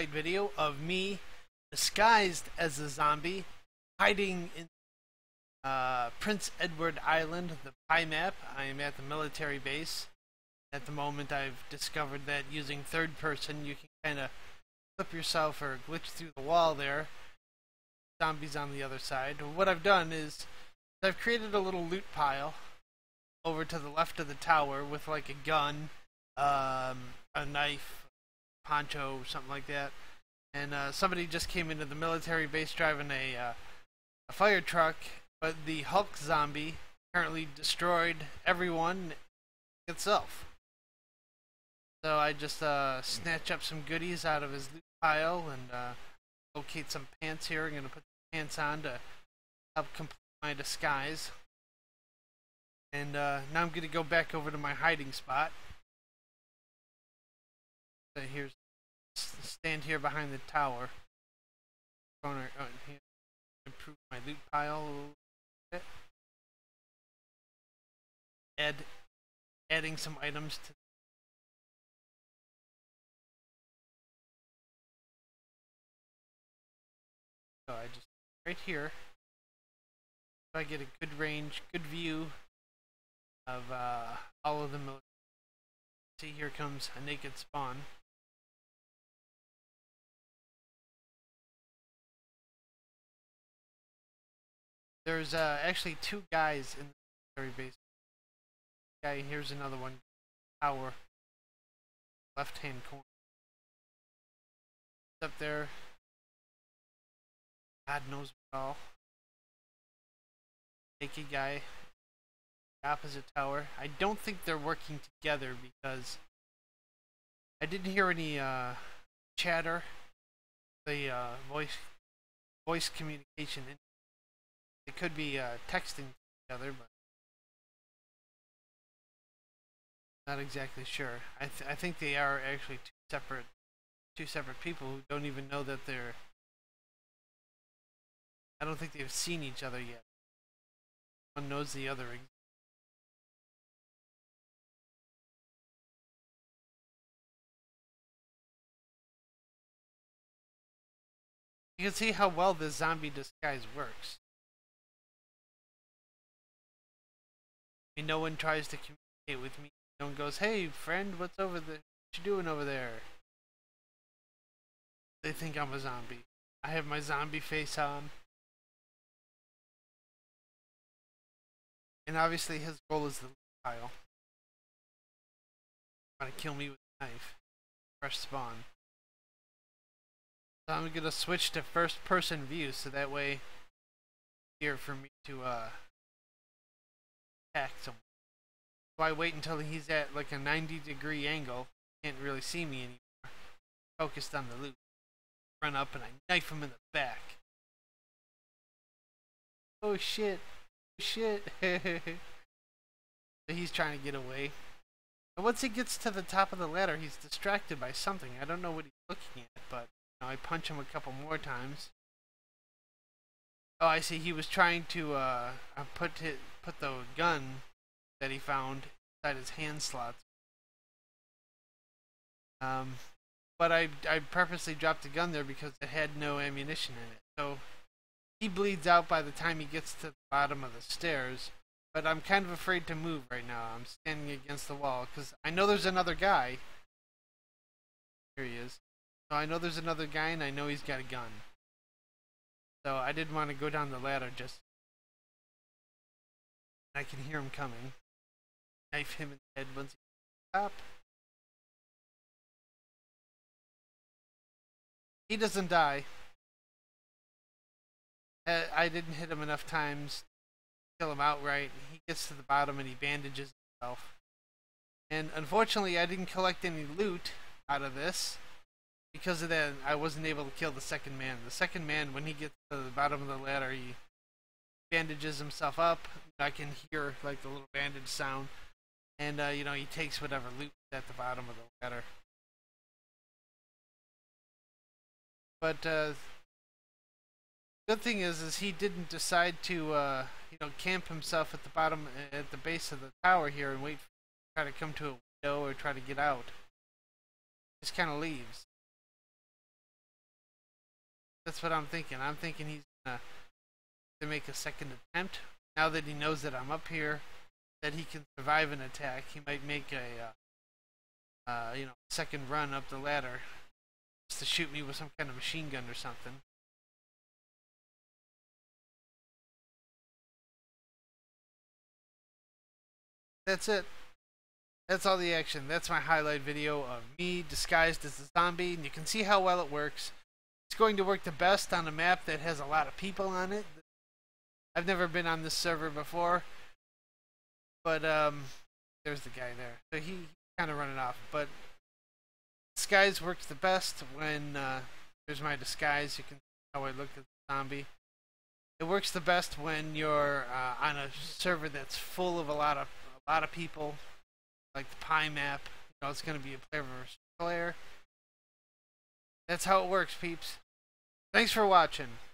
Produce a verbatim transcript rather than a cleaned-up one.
night video of me disguised as a zombie hiding in uh, Prince Edward Island, the pie map. I am at the military base. At the moment, I've discovered that using third person, you can kind of flip yourself or glitch through the wall there. Zombies on the other side. What I've done is I've created a little loot pile over to the left of the tower with like a gun, um, a knife, poncho, something like that. And uh, somebody just came into the military base driving a, uh, a fire truck, but the Hulk zombie apparently destroyed everyone itself. So I just uh, snatch up some goodies out of his loot pile and uh, locate some pants here. I'm going to put the pants on to help complete my disguise. And uh, now I'm going to go back over to my hiding spot. So here's stand here behind the tower. Corner, oh, here. Improve my loot pile a little bit. Add, adding some items to. So I just right here. So I get a good range, good view of uh, all of the military. See, here comes a naked spawn. There's uh, actually two guys in the military base. Guy, here's another one. Tower. Left hand corner. Up there. God knows what all. Naked guy. Opposite tower. I don't think they're working together because I didn't hear any uh, chatter. The uh, voice voice communication. It could be uh, texting together, but not exactly sure. I th I think they are actually two separate two separate people who don't even know that they're. I don't think they've seen each other yet. One knows the other. You can see how well this zombie disguise works. I mean, no one tries to communicate with me. No one goes, "Hey, friend, what's over there? What you doing over there?" They think I'm a zombie. I have my zombie face on. And obviously his goal is the pile. Trying to kill me with a knife. Fresh spawn. So I'm gonna switch to first person view so that way here for me to uh attack someone. So I wait until he's at like a ninety degree angle. Can't really see me anymore. Focused on the loot. Run up and I knife him in the back. Oh shit. Oh shit. He's trying to get away. And once he gets to the top of the ladder, he's distracted by something. I don't know what he's looking at, but you know, I punch him a couple more times. Oh, I see. He was trying to uh, put his, put the gun that he found inside his hand slots. Um, but I I purposely dropped the gun there because it had no ammunition in it. So he bleeds out by the time he gets to the bottom of the stairs. But I'm kind of afraid to move right now. I'm standing against the wall because I know there's another guy. Here he is. So I know there's another guy and I know he's got a gun. So I didn't want to go down the ladder just. I can hear him coming. Knife him in the head once he up. He doesn't die. Uh, I didn't hit him enough times to kill him outright. He gets to the bottom and he bandages himself. And unfortunately, I didn't collect any loot out of this. Because of that, I wasn't able to kill the second man. The second man, when he gets to the bottom of the ladder, he bandages himself up. I can hear like the little bandage sound. And, uh, you know, he takes whatever loot is at the bottom of the ladder. But, uh, good thing is, is he didn't decide to, uh, you know, camp himself at the bottom, at the base of the tower here and wait for try to come to a window or try to get out. Just kind of leaves. That's what I'm thinking. I'm thinking he's gonna to make a second attempt. Now that he knows that I'm up here, that he can survive an attack, he might make a, uh, uh, you know, second run up the ladder just to shoot me with some kind of machine gun or something. That's it. That's all the action. That's my highlight video of me disguised as a zombie, and you can see how well it works. It's going to work the best on a map that has a lot of people on it. I've never been on this server before, but um, there's the guy there. So he, he kind of running off. But disguise works the best when uh, there's my disguise. You can see how I look at the zombie. It works the best when you're uh, on a server that's full of a lot of a lot of people, like the Pi map. You know, it's going to be a player versus player. That's how it works, peeps. Thanks for watching.